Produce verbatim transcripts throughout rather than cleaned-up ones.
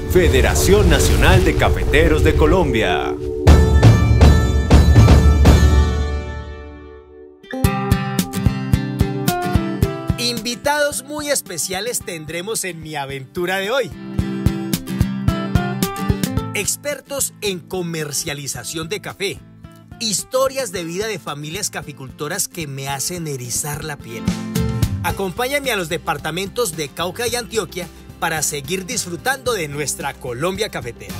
Federación Nacional de Cafeteros de Colombia. Invitados muy especiales tendremos en mi aventura de hoy. Expertos en comercialización de café. Historias de vida de familias caficultoras que me hacen erizar la piel. Acompáñame a los departamentos de Cauca y Antioquia para seguir disfrutando de nuestra Colombia cafetera.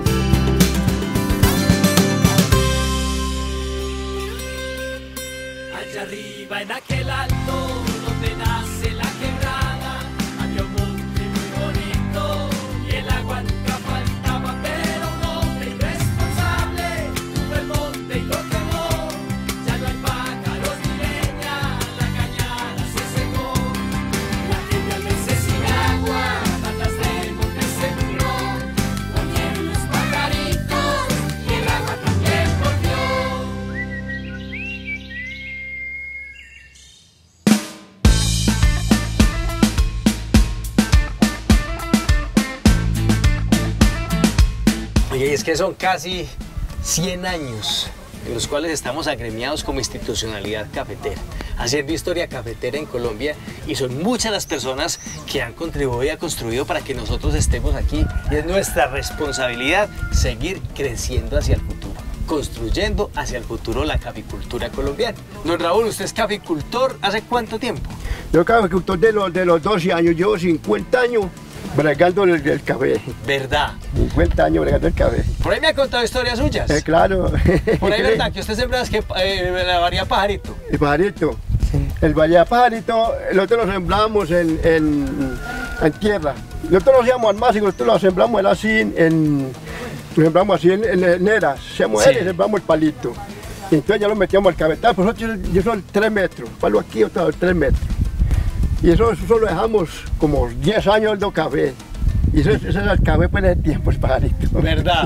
Allá arriba en aquel alto donde nace la quebrada, había un monte muy bonito y el agua nunca faltaba, pero un hombre irresponsable tuvo el monte y lo quemó. Ya no hay pájaros ni leña, la cañada se secó. La gente al verse sin agua, patas del monte se murió. Murieron los pajaritos y el agua también volvió. Oye, y es que son casi cien años en los cuales estamos agremiados como institucionalidad cafetera, haciendo historia cafetera en Colombia, y son muchas las personas que han contribuido y han construido para que nosotros estemos aquí, y es nuestra responsabilidad seguir creciendo hacia el futuro, construyendo hacia el futuro la caficultura colombiana. Don Raúl, ¿usted es caficultor hace cuánto tiempo? Yo caficultor de los, de los doce años, llevo cincuenta años bregando el, el café. ¿Verdad? cincuenta años bregando el café. Por ahí me ha contado historias suyas. Eh, claro. Por ahí, ¿verdad? Que usted sembraba es que eh, la varía pajarito. El pajarito. Sí. El varía pajarito, nosotros lo sembramos en, en, en tierra. Nosotros lo hacíamos al máximo, nosotros lo sembramos era así en, lo sembramos así en, en, en eras. Se muere, sí. Sembramos el palito. Y entonces ya lo metíamos al cafetal, pues nosotros yo soy tres metros, palo aquí, otro tres metros. Y eso, eso lo dejamos como diez años de café. Y eso, eso era el café por ese tiempo, el pajarito. ¿Verdad?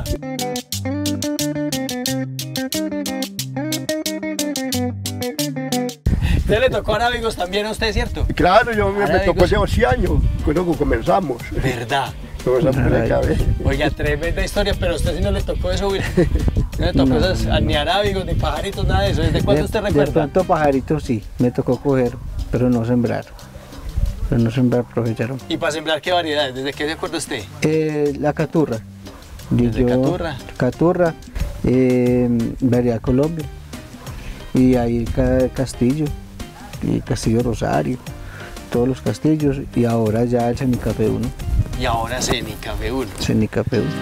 ¿Usted le tocó arábigos también a usted, cierto? Claro, yo me, me tocó hace doce años, cuando comenzamos. ¿Verdad? Comenzamos el café. Oiga, tremenda historia, pero a usted sí no le tocó eso, güey. No le tocó no, esas, no. Ni arábigos, ni pajaritos, nada de eso. ¿Desde cuándo usted recuerda? De pronto pajaritos sí, me tocó coger, pero no sembrar. Pero no sembrar provecharon. ¿Y para sembrar qué variedades? ¿Desde qué se acuerda usted? Eh, la caturra. ¿Desde yo, caturra? Caturra, eh, variedad Colombia. Y ahí cada castillo, y Castillo Rosario, todos los castillos, y ahora ya el Cenicafé uno. Y ahora Cenicafé uno. Cenicafé uno.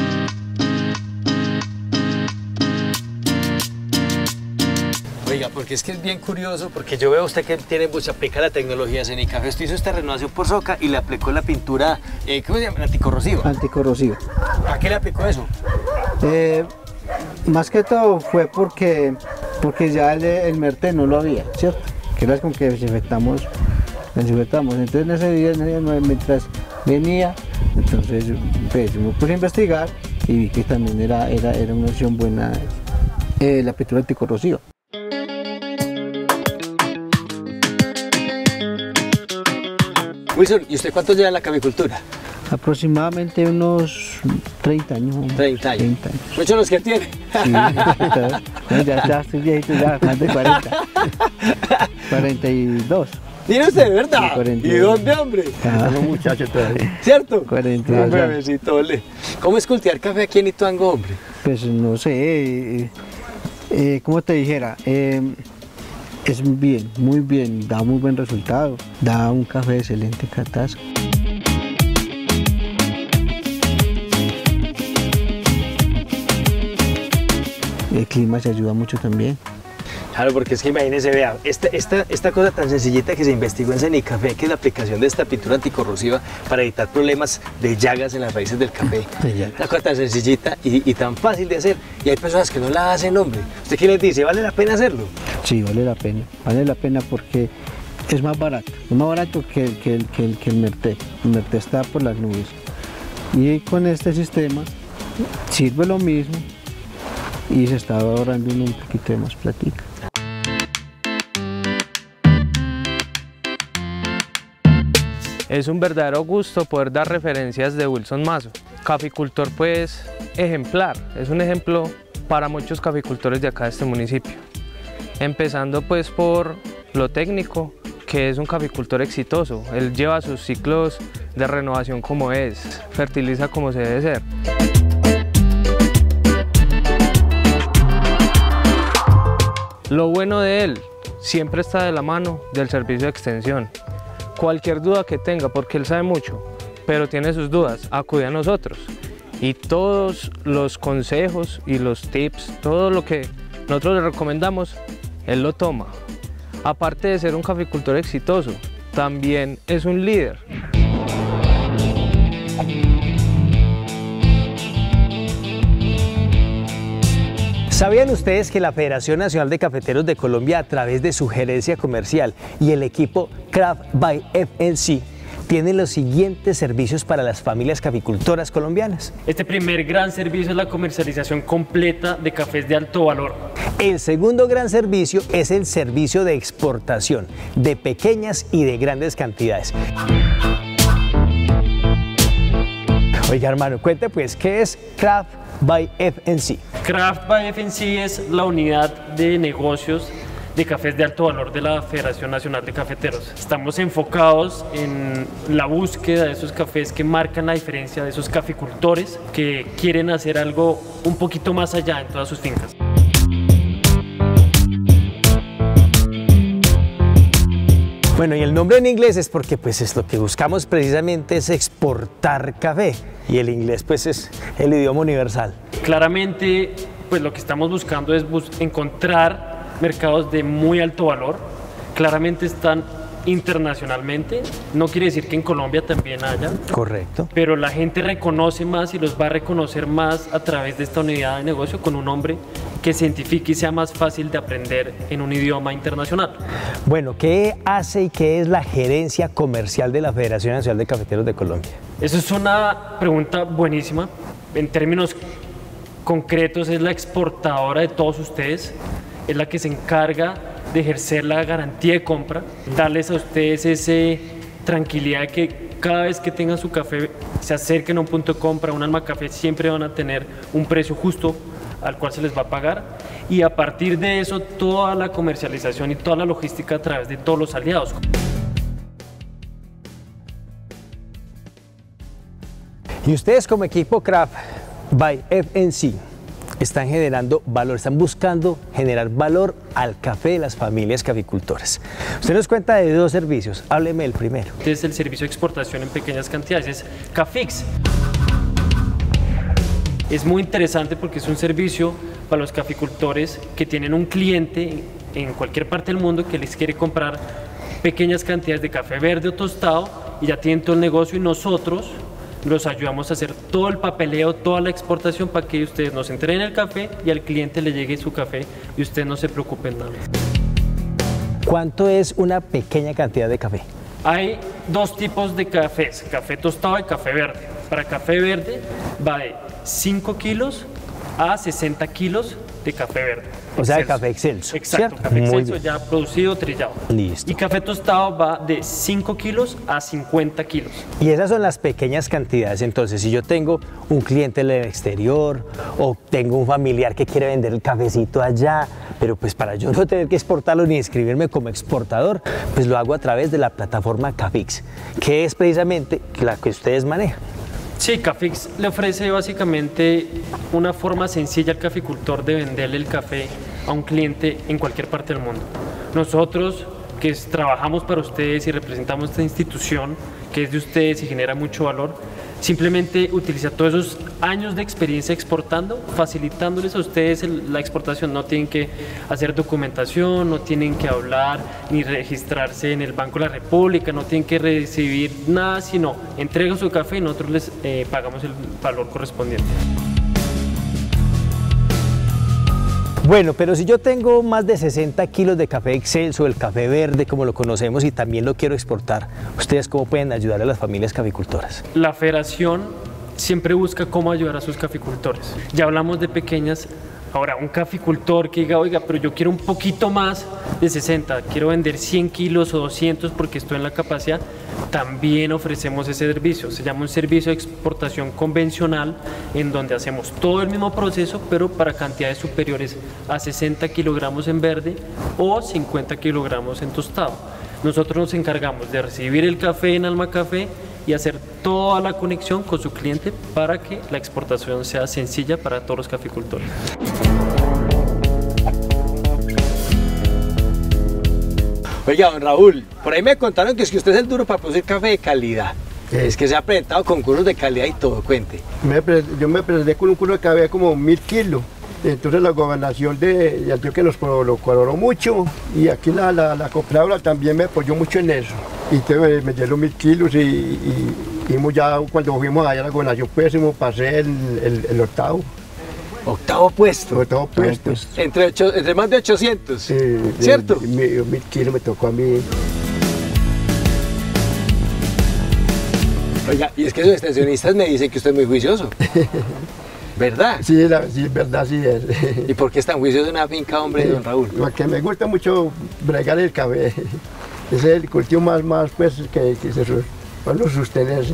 Oiga, porque es que es bien curioso, porque yo veo a usted que tiene, pues, aplica la tecnología de Cenicafé. Usted hizo esta renovación por soca y le aplicó la pintura, eh, ¿cómo se llama? Anticorrosiva. Anticorrosiva. ¿A qué le aplicó eso? Eh, más que todo fue porque, porque ya el, el Merte no lo había, ¿cierto? Que era con que desinfectamos, desinfectamos. Entonces en ese día, en ese día mientras venía, entonces pues, me puse a investigar y vi que también era, era, era una opción buena eh, la pintura anticorrosiva. Wilson, ¿y usted cuánto lleva en la caficultura? Aproximadamente unos treinta años. treinta años. treinta años. Muchos los que tiene. Sí, ya, ya estoy viejito, ya más de cuarenta. cuarenta y dos. ¿Tiene usted, verdad? Sí, cuarenta y dos. ¿Y dónde, hombre? Ah, un muchacho todavía. ¿Cierto? cuarenta y dos. Un bebecito, ole. ¿Cómo es cultivar café aquí en Ituango, hombre? Pues no sé, eh, eh, ¿cómo te dijera? Eh, es bien, muy bien, da muy buen resultado, da un café de excelente catazo. El clima se ayuda mucho también. Claro, porque es que imagínense, vea, esta, esta, esta cosa tan sencillita que se investigó en Cenicafé, que es la aplicación de esta pintura anticorrosiva para evitar problemas de llagas en las raíces del café. Una cosa tan sencillita y, y tan fácil de hacer. Y hay personas que no la hacen, hombre. ¿Usted qué les dice? ¿Vale la pena hacerlo? Sí, vale la pena. Vale la pena porque es más barato. Es más barato que el, que el, que el, que el Merte. El Merte está por las nubes. Y con este sistema sirve lo mismo y se está ahorrando un poquito de más platica. Es un verdadero gusto poder dar referencias de Wilson Mazo, caficultor pues ejemplar, es un ejemplo para muchos caficultores de acá de este municipio. Empezando pues por lo técnico, que es un caficultor exitoso, él lleva sus ciclos de renovación como es, fertiliza como se debe ser. Lo bueno de él, siempre está de la mano del servicio de extensión. Cualquier duda que tenga, porque él sabe mucho, pero tiene sus dudas, acude a nosotros. Y todos los consejos y los tips, todo lo que nosotros le recomendamos, él lo toma. Aparte de ser un caficultor exitoso, también es un líder. ¿Sabían ustedes que la Federación Nacional de Cafeteros de Colombia, a través de su gerencia comercial y el equipo Craft by F N C, tiene los siguientes servicios para las familias caficultoras colombianas? Este primer gran servicio es la comercialización completa de cafés de alto valor. El segundo gran servicio es el servicio de exportación de pequeñas y de grandes cantidades. Oiga, hermano, cuente pues, ¿qué es Craft by F N C? Craft by F N C es la unidad de negocios de cafés de alto valor de la Federación Nacional de Cafeteros. Estamos enfocados en la búsqueda de esos cafés que marcan la diferencia, de esos caficultores que quieren hacer algo un poquito más allá en todas sus fincas. Bueno, y el nombre en inglés es porque pues es lo que buscamos precisamente, es exportar café, y el inglés pues es el idioma universal. Claramente pues lo que estamos buscando es bus encontrar mercados de muy alto valor. Claramente están internacionalmente, no quiere decir que en Colombia también haya. Correcto. Pero la gente reconoce más y los va a reconocer más a través de esta unidad de negocio con un nombre que se identifique y sea más fácil de aprender en un idioma internacional. Bueno, ¿qué hace y qué es la gerencia comercial de la Federación Nacional de Cafeteros de Colombia? Eso es una pregunta buenísima. En términos concretos, es la exportadora de todos ustedes, es la que se encarga de ejercer la garantía de compra, darles a ustedes esa tranquilidad de que cada vez que tengan su café, se acerquen a un punto de compra, a un alma café, siempre van a tener un precio justo al cual se les va a pagar, y a partir de eso toda la comercialización y toda la logística a través de todos los aliados. Y ustedes como equipo Craft by F N C están generando valor, están buscando generar valor al café de las familias caficultoras. Usted nos cuenta de dos servicios, hábleme del primero. Este es el servicio de exportación en pequeñas cantidades, es Cafix. Es muy interesante porque es un servicio para los caficultores que tienen un cliente en cualquier parte del mundo que les quiere comprar pequeñas cantidades de café verde o tostado y ya tienen todo el negocio, y nosotros los ayudamos a hacer todo el papeleo, toda la exportación para que ustedes nos entreguen el café y al cliente le llegue su café y ustedes no se preocupen nada. ¿Cuánto es una pequeña cantidad de café? Hay dos tipos de cafés, café tostado y café verde. Para café verde va de cinco kilos a sesenta kilos de café verde. O sea, de excelso. café excelso. Exacto, ¿cierto? café Muy excelso bien. ya producido, trillado. Listo. Y café tostado va de cinco kilos a cincuenta kilos. Y esas son las pequeñas cantidades. Entonces, si yo tengo un cliente del exterior o tengo un familiar que quiere vender el cafecito allá, pero pues para yo no tener que exportarlo ni inscribirme como exportador, pues lo hago a través de la plataforma Cafix, que es precisamente la que ustedes manejan. Sí, Cafix le ofrece básicamente una forma sencilla al caficultor de venderle el café a un cliente en cualquier parte del mundo. Nosotros, que es, trabajamos para ustedes y representamos esta institución que es de ustedes y genera mucho valor, simplemente utiliza todos esos años de experiencia exportando, facilitándoles a ustedes el, la exportación. No tienen que hacer documentación, no tienen que hablar ni registrarse en el Banco de la República, no tienen que recibir nada, sino entregan su café y nosotros les eh, pagamos el valor correspondiente. Bueno, pero si yo tengo más de sesenta kilos de café excelso, el café verde como lo conocemos, y también lo quiero exportar, ¿ustedes cómo pueden ayudar a las familias caficultoras? La federación siempre busca cómo ayudar a sus caficultores. Ya hablamos de pequeñas, Ahora, un caficultor que diga, oiga, pero yo quiero un poquito más de sesenta, quiero vender cien kilos o doscientos porque estoy en la capacidad, también ofrecemos ese servicio. Se llama un servicio de exportación convencional, en donde hacemos todo el mismo proceso, pero para cantidades superiores a sesenta kilogramos en verde o cincuenta kilogramos en tostado. Nosotros nos encargamos de recibir el café en Alma Café y hacer toda la conexión con su cliente para que la exportación sea sencilla para todos los caficultores. Oiga, don Raúl, por ahí me contaron que es que usted es el duro para producir café de calidad. Sí. Es que se ha presentado concursos de calidad y todo, cuente. Me pre- yo me presenté con un curso de café como mil kilos. Entonces la gobernación de de Antioquia nos pro- lo colaboró mucho y aquí la, la, la cooperadora también me apoyó mucho en eso. Y entonces me dieron mil kilos y, y, y fuimos ya cuando fuimos allá a la gobernación pésimo, pasé el, el, el octavo. Octavo puesto. Octavo puesto. Entre, ocho, entre más de ochocientos. Sí, ¿Cierto? de- de- mil kilos me tocó a mí. Oiga, y es que sus extensionistas me dicen que usted es muy juicioso. ¿Verdad? Sí, la, sí, verdad, sí es. ¿Y por qué es tan juicioso en una finca, hombre, don Raúl? Porque me gusta mucho bregar el café. Ese es el cultivo más, más pues, que, que se su- para uno sostenerse.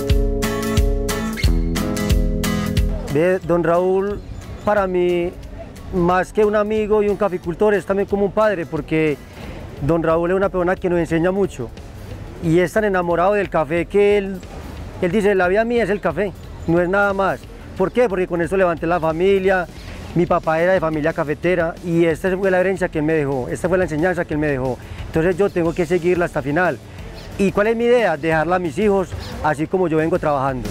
Ve, don Raúl, para mí, más que un amigo y un caficultor, es también como un padre, porque don Raúl es una persona que nos enseña mucho y es tan enamorado del café que él, él dice, la vida mía es el café, no es nada más. ¿Por qué? Porque con eso levanté la familia, mi papá era de familia cafetera y esta fue la herencia que él me dejó, esta fue la enseñanza que él me dejó. Entonces yo tengo que seguirla hasta final. ¿Y cuál es mi idea? Dejarla a mis hijos, así como yo vengo trabajando.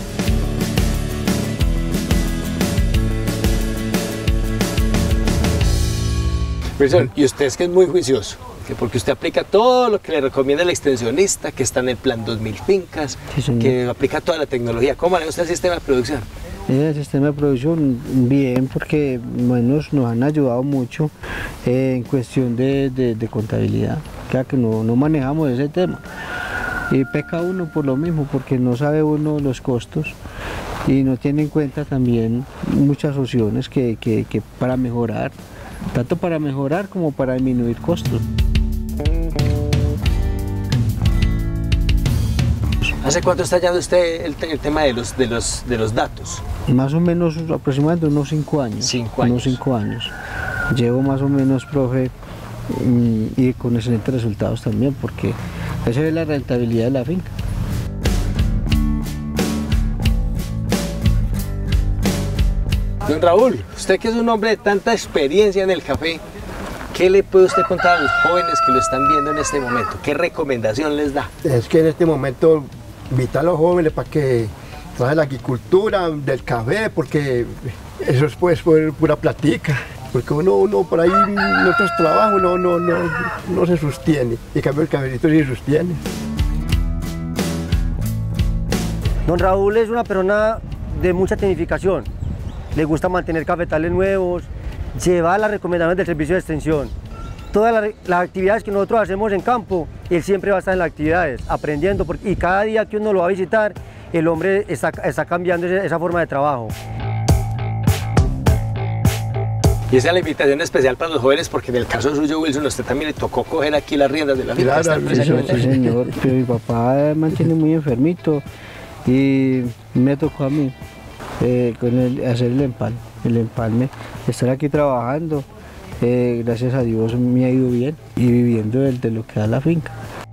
Wilson, y usted es que es muy juicioso, que porque usted aplica todo lo que le recomienda el extensionista, que está en el plan dos mil fincas, Sí, señor. que aplica toda la tecnología. ¿Cómo maneja usted el sistema de producción? El sistema de producción, bien, porque bueno, nos, nos han ayudado mucho eh, en cuestión de, de, de contabilidad, ya que no, no manejamos ese tema. Y peca uno por lo mismo, porque no sabe uno los costos y no tiene en cuenta también muchas opciones que, que, que para mejorar, tanto para mejorar como para disminuir costos. ¿Hace cuánto está hallando usted el, te- el tema de los, de, los, de los datos? Más o menos, aproximadamente unos cinco años. Cinco Unos años. cinco años. Llevo más o menos, profe, mm, y con excelentes resultados también, porque esa es la rentabilidad de la finca. Don Raúl, usted que es un hombre de tanta experiencia en el café, ¿qué le puede usted contar a los jóvenes que lo están viendo en este momento? ¿Qué recomendación les da? Es que en este momento invitar a los jóvenes para que trabajen la agricultura del café, porque eso es pues pu- pura platica. Porque uno, uno por ahí en otros trabajos no, no, no, no se sostiene. Y en cambio el cafecito sí se sostiene. Don Raúl es una persona de mucha tecnificación. Le gusta mantener cafetales nuevos, llevar las recomendaciones del servicio de extensión. Todas las, las actividades que nosotros hacemos en campo, él siempre va a estar en las actividades, aprendiendo, porque, y cada día que uno lo va a visitar, el hombre está, está cambiando ese- esa forma de trabajo. Y esa es la invitación especial para los jóvenes, porque en el caso suyo, Wilson, a usted también le tocó coger aquí las riendas de la finca. Claro, esta empresa sí, cafetera. Sí, señor, pero mi papá mantiene muy enfermito y me tocó a mí eh, con el, hacer el empalme, el empalme, estar aquí trabajando. Eh, gracias a Dios me ha ido bien y viviendo de, de lo que da la finca.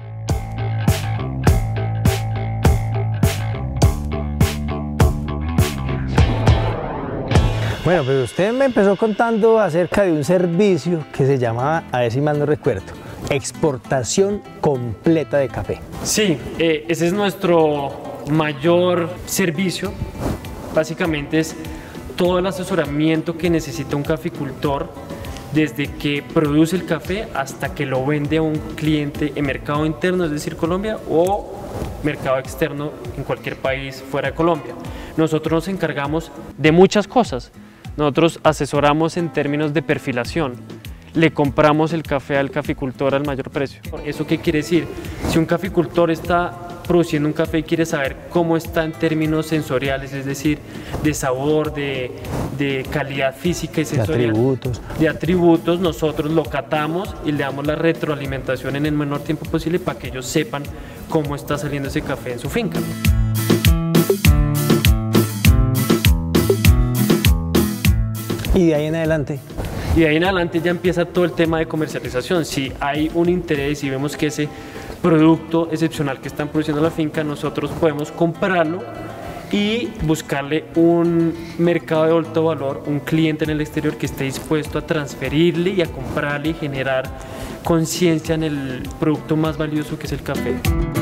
Bueno, pues usted me empezó contando acerca de un servicio que se llamaba, a ver si mal no recuerdo, exportación completa de café. Sí, eh, ese es nuestro mayor servicio. Básicamente es todo el asesoramiento que necesita un caficultor desde que produce el café hasta que lo vende a un cliente en mercado interno, es decir, Colombia, o mercado externo en cualquier país fuera de Colombia. Nosotros nos encargamos de muchas cosas. Nosotros asesoramos en términos de perfilación. Le compramos el café al caficultor al mayor precio. ¿Eso qué quiere decir? Si un caficultor está produciendo un café y quiere saber cómo está en términos sensoriales, es decir, de sabor, de, de calidad física y sensorial, de atributos. de atributos, nosotros lo catamos y le damos la retroalimentación en el menor tiempo posible para que ellos sepan cómo está saliendo ese café en su finca. Y de ahí en adelante. Y de ahí en adelante ya empieza todo el tema de comercialización. Si hay un interés y vemos que ese producto excepcional que están produciendo la finca, nosotros podemos comprarlo y buscarle un mercado de alto valor, un cliente en el exterior que esté dispuesto a transferirle y a comprarle y generar conciencia en el producto más valioso que es el café.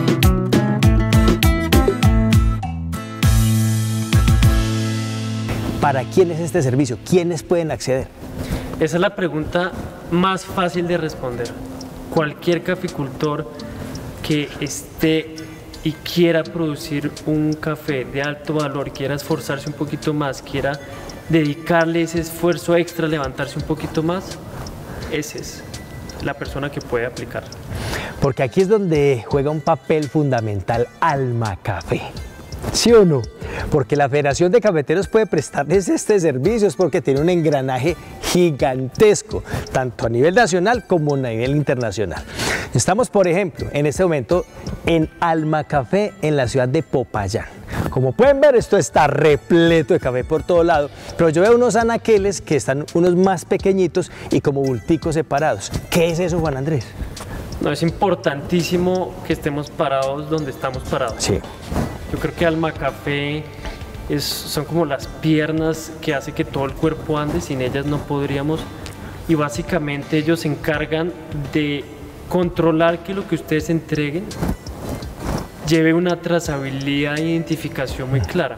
¿Para quién es este servicio? ¿Quiénes pueden acceder? Esa es la pregunta más fácil de responder. Cualquier caficultor que esté y quiera producir un café de alto valor, quiera esforzarse un poquito más, quiera dedicarle ese esfuerzo extra, levantarse un poquito más, esa es la persona que puede aplicar. Porque aquí es donde juega un papel fundamental Alma Café. ¿Sí o no? Porque la Federación de Cafeteros puede prestarles este servicio porque tiene un engranaje gigantesco, tanto a nivel nacional como a nivel internacional. Estamos, por ejemplo, en este momento en Alma Café en la ciudad de Popayán. Como pueden ver, esto está repleto de café por todo lado, pero yo veo unos anaqueles que están unos más pequeñitos y como bulticos separados. ¿Qué es eso, Juan Andrés? No, es importantísimo que estemos parados donde estamos parados. Sí. Yo creo que Alma Café es, son como las piernas que hace que todo el cuerpo ande, sin ellas no podríamos. Y básicamente ellos se encargan de controlar que lo que ustedes entreguen lleve una trazabilidad e identificación muy clara.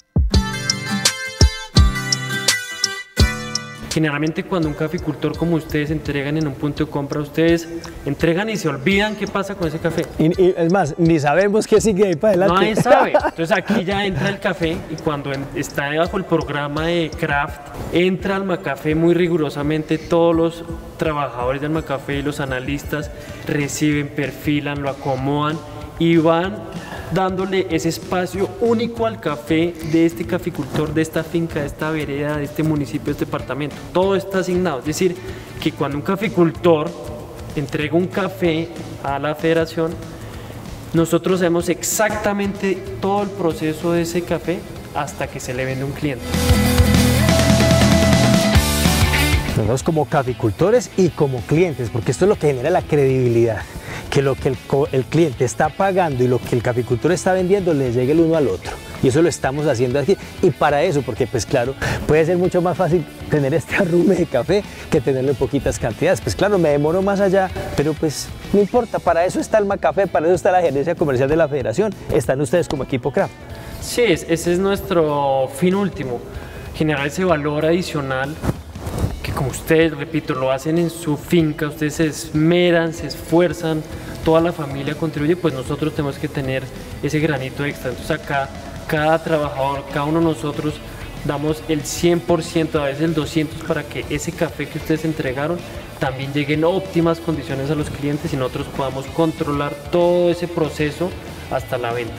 Generalmente cuando un caficultor como ustedes entregan en un punto de compra, ustedes entregan y se olvidan qué pasa con ese café. Y, y es más, ni sabemos qué sigue ahí para adelante. Nadie sabe. Entonces aquí ya entra el café y cuando en, está bajo el programa de Craft, entra Alma Café muy rigurosamente. Todos los trabajadores de Alma Café y los analistas reciben, perfilan, lo acomodan y van dándole ese espacio único al café de este caficultor, de esta finca, de esta vereda, de este municipio, de este departamento. Todo está asignado. Es decir, que cuando un caficultor entrega un café a la federación, nosotros sabemos exactamente todo el proceso de ese café hasta que se le vende a un cliente. Nosotros como caficultores y como clientes, porque esto es lo que genera la credibilidad, que lo que el, el cliente está pagando y lo que el caficultor está vendiendo le llegue el uno al otro. Y eso lo estamos haciendo aquí. Y para eso, porque pues claro, puede ser mucho más fácil tener este arrume de café que tenerlo en poquitas cantidades. Pues claro, me demoro más allá, pero pues no importa, para eso está Alma Café, para eso está la gerencia comercial de la federación, están ustedes como equipo Craft. Sí, ese es nuestro fin último, generar ese valor adicional que, como ustedes, repito, lo hacen en su finca, ustedes se esmeran, se esfuerzan, toda la familia contribuye, pues nosotros tenemos que tener ese granito extra. Entonces acá cada trabajador, cada uno de nosotros damos el cien por ciento, a veces el doscientos por ciento para que ese café que ustedes entregaron también llegue en óptimas condiciones a los clientes y nosotros podamos controlar todo ese proceso hasta la venta.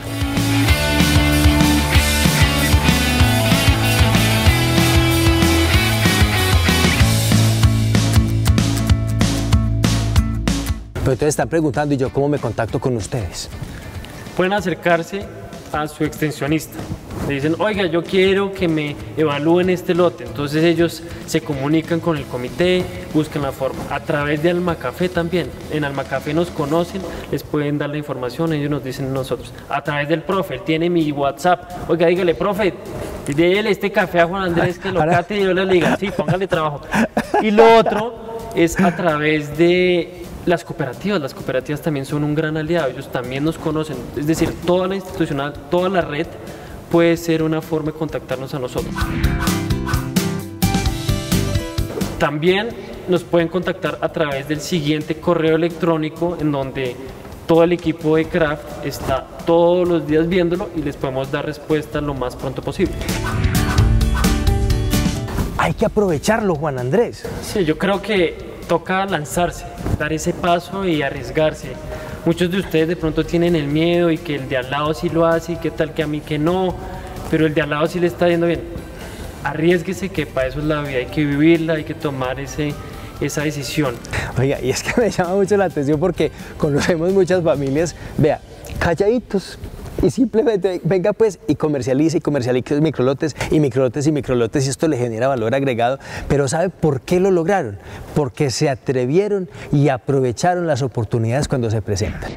Pero ustedes están preguntando, ¿y yo cómo me contacto con ustedes? Pueden acercarse a su extensionista. Le dicen, oiga, yo quiero que me evalúen este lote. Entonces ellos se comunican con el comité, buscan la forma. A través de Alma Café también. En Alma Café nos conocen, les pueden dar la información, ellos nos dicen nosotros. A través del profe, él tiene mi WhatsApp. Oiga, dígale, profe, déle este café a Juan Andrés que lo cate y yo le diga, sí, póngale trabajo. Y lo otro es a través de las cooperativas. Las cooperativas también son un gran aliado, ellos también nos conocen. Es decir, toda la institucional, toda la red puede ser una forma de contactarnos a nosotros. También nos pueden contactar a través del siguiente correo electrónico en donde todo el equipo de Craft está todos los días viéndolo y les podemos dar respuesta lo más pronto posible. Hay que aprovecharlo, Juan Andrés. Sí, yo creo que toca lanzarse, dar ese paso y arriesgarse. Muchos de ustedes de pronto tienen el miedo y que el de al lado sí lo hace y qué tal que a mí que no, pero el de al lado sí le está yendo bien. Arriésguese, que para eso es la vida, hay que vivirla, hay que tomar ese, esa decisión. Oiga, y es que me llama mucho la atención porque conocemos muchas familias, vea, calladitos, y simplemente venga pues y comercialice y comercialice microlotes y microlotes y microlotes y esto le genera valor agregado. Pero ¿sabe por qué lo lograron? Porque se atrevieron y aprovecharon las oportunidades cuando se presentan.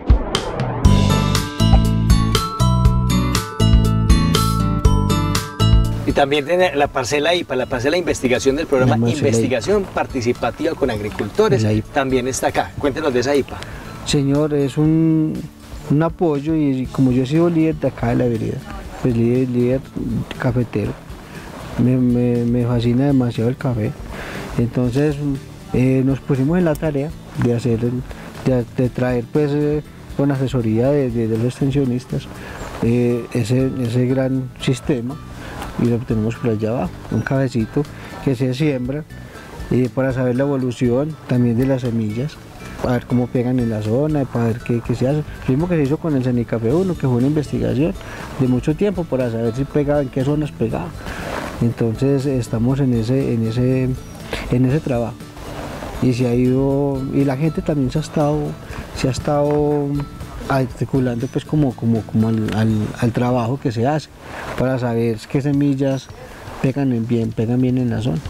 Y también tiene la parcela I P A, la parcela de investigación del programa Investigación Participativa con Agricultores, también está acá. Cuéntenos de esa I P A. Señor, es un, un apoyo y como yo he sido líder de acá de la vereda, pues líder, líder cafetero, me, me, me fascina demasiado el café. Entonces eh, nos pusimos en la tarea de hacer, de, de traer pues eh, con asesoría de, de, de los extensionistas eh, ese, ese gran sistema. Y lo tenemos por allá abajo, un cabecito que se siembra eh, para saber la evolución también de las semillas, para ver cómo pegan en la zona, para ver qué, qué se hace. Lo mismo que se hizo con el Cenicafé uno, que fue una investigación de mucho tiempo para saber si pegaba, en qué zonas pegaba. Entonces estamos en ese, en ese, en ese trabajo. Y se ha ido, y la gente también se ha estado, se ha estado articulando pues como, como, como al, al, al trabajo que se hace para saber qué semillas pegan bien, pegan bien en la zona.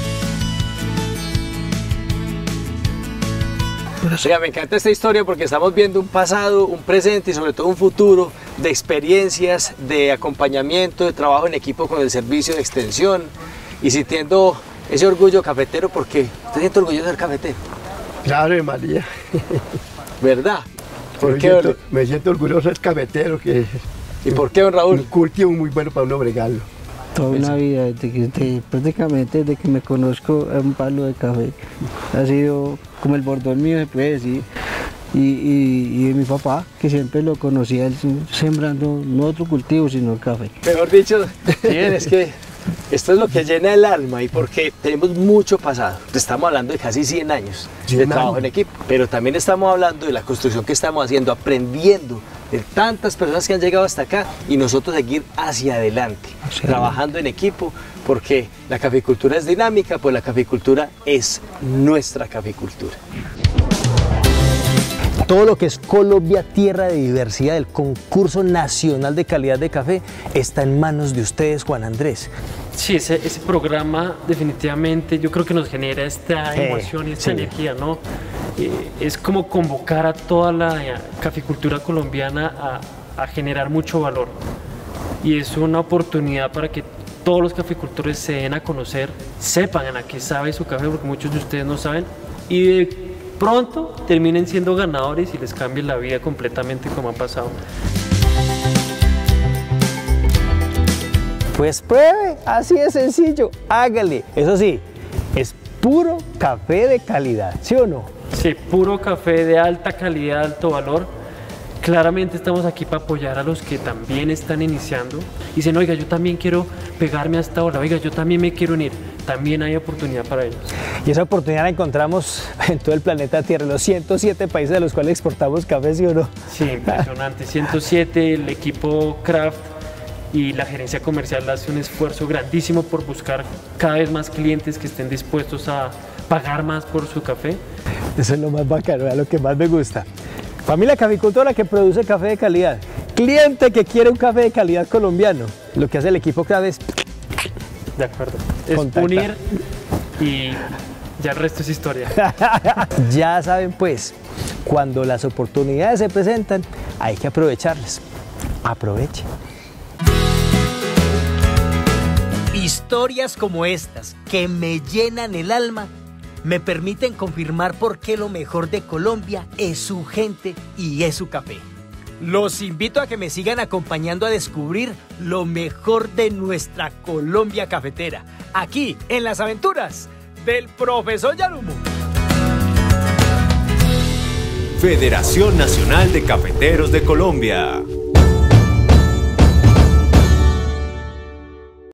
Oiga, me encanta esta historia porque estamos viendo un pasado, un presente y sobre todo un futuro de experiencias, de acompañamiento, de trabajo en equipo con el servicio de extensión y sintiendo ese orgullo cafetero porque ¿usted siente orgulloso de ser cafetero? Claro, María. ¿Verdad? ¿Por me, qué, siento, me siento orgulloso de ser cafetero. Que, ¿Y por qué, don Raúl? Un cultivo muy bueno para uno bregarlo. Toda una vida, desde que, desde, prácticamente desde que me conozco a un palo de café. Ha sido como el bordón mío, se puede decir. Y, y, y de mi papá, que siempre lo conocía él sembrando no otro cultivo, sino el café. Mejor dicho, bien, es que esto es lo que llena el alma y porque tenemos mucho pasado. Estamos hablando de casi cien años de trabajo en equipo, pero también estamos hablando de la construcción que estamos haciendo, aprendiendo de tantas personas que han llegado hasta acá y nosotros seguir hacia adelante, sí, trabajando en equipo, porque la caficultura es dinámica, pues la caficultura es nuestra caficultura. Todo lo que es Colombia, tierra de diversidad, el concurso nacional de calidad de café, está en manos de ustedes, Juan Andrés. Sí, ese, ese programa definitivamente yo creo que nos genera esta Sí, emoción y esta sí. energía, ¿no? Eh, es como convocar a toda la eh, caficultura colombiana a, a generar mucho valor. Y es una oportunidad para que todos los caficultores se den a conocer, sepan a qué sabe su café, porque muchos de ustedes no saben, y de pronto terminen siendo ganadores y les cambie la vida completamente como ha pasado. Pues pruebe, así de sencillo, hágale. Eso sí, es puro café de calidad, ¿sí o no? Sí, puro café de alta calidad, alto valor. Claramente estamos aquí para apoyar a los que también están iniciando. Y dicen, oiga, yo también quiero pegarme a esta ola, oiga, yo también me quiero unir. También hay oportunidad para ellos. Y esa oportunidad la encontramos en todo el planeta Tierra, los ciento siete países de los cuales exportamos café, ¿sí o no? Sí, impresionante. ciento siete, el equipo Craft y la gerencia comercial hace un esfuerzo grandísimo por buscar cada vez más clientes que estén dispuestos a pagar más por su café. Eso es lo más bacano, es lo que más me gusta. Familia caficultora que produce café de calidad. Cliente que quiere un café de calidad colombiano. Lo que hace el equipo Craft es... De acuerdo. Es Contacta. unir y ya el resto es historia. Ya saben pues, cuando las oportunidades se presentan, hay que aprovecharlas. Aproveche. Historias como estas, que me llenan el alma, me permiten confirmar por qué lo mejor de Colombia es su gente y es su café. Los invito a que me sigan acompañando a descubrir lo mejor de nuestra Colombia cafetera, aquí en las aventuras del Profesor Yarumo. Federación Nacional de Cafeteros de Colombia.